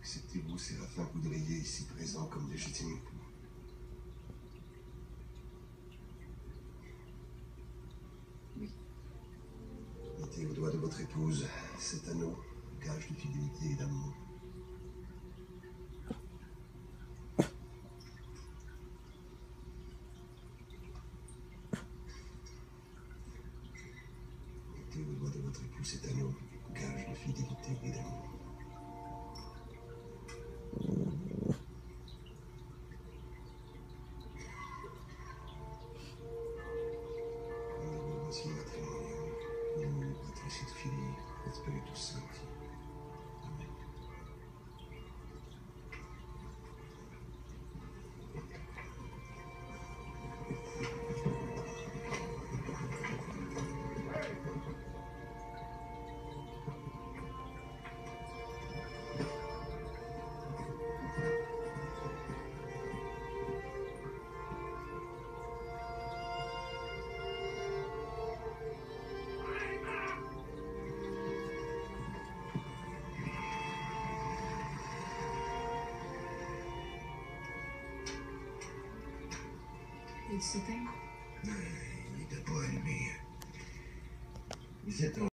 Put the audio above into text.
Acceptez-vous, Séraphin Coudrier, ici présent comme légitime époux. Oui. Mettez au doigt de votre épouse cet anneau, gage de fidélité et d'amour. Mettez au doigt de votre épouse cet anneau, gage de fidélité et d'amour. Voici matrimonial, nous, Patrice et Fille, Espiritus Sancti. Amen. Il s'éteint. Il n'était pas allumé.